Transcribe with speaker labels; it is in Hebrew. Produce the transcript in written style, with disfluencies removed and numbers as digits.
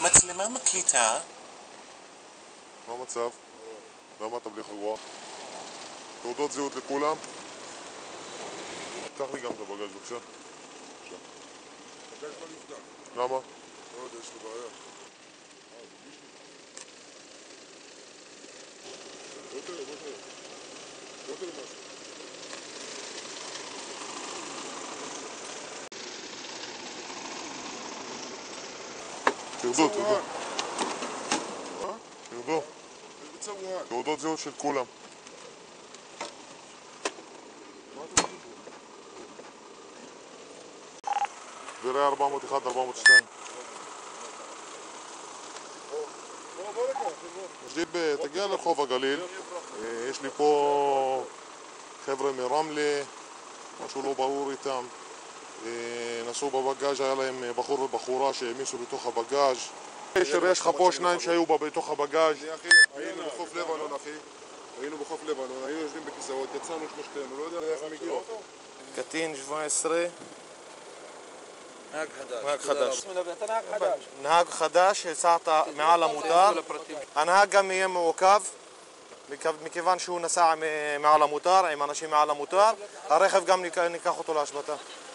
Speaker 1: מצלמה מקליטה.
Speaker 2: מה המצב? למה אתה בלי חגורה? תעודות זהות לכולם? קח לי גם את הבגאז' בבקשה.
Speaker 3: הבגאז' לא נפתח.
Speaker 2: למה?
Speaker 3: לא יודע, יש לו בעיה. בוא תראה משהו.
Speaker 2: תרדו.
Speaker 3: מה?
Speaker 2: תרדו.
Speaker 3: בצוואן.
Speaker 2: תעודות זהות של כולם.
Speaker 3: מה אתה עושים פה?
Speaker 2: וראה 401, 402.
Speaker 3: בוא לכאן,
Speaker 2: תגיע לרחוב הגליל. יש לי פה חבר'ה מרמלה, משהו לא ברור איתם. נסעו בבגאז', היה להם בחור ובחורה שהעמיסו בתוך הבגאז'. יש לך פה שניים שהיו בתוך הבגאז'.
Speaker 3: אחי, היינו בחוף לבנון, אחי. היינו יושבים בכיסאות, יצאנו שלושתנו, לא יודע איך הם הגיעו.
Speaker 4: קטין 17.
Speaker 1: נהג
Speaker 4: חדש.
Speaker 1: אתה נהג חדש.
Speaker 4: נהג חדש, הסעת מעל המותר. הנהג גם יהיה מעוכב, מכיוון שהוא נסע מעל המותר, עם אנשים מעל המותר. הרכב גם ניקח אותו להשבתה.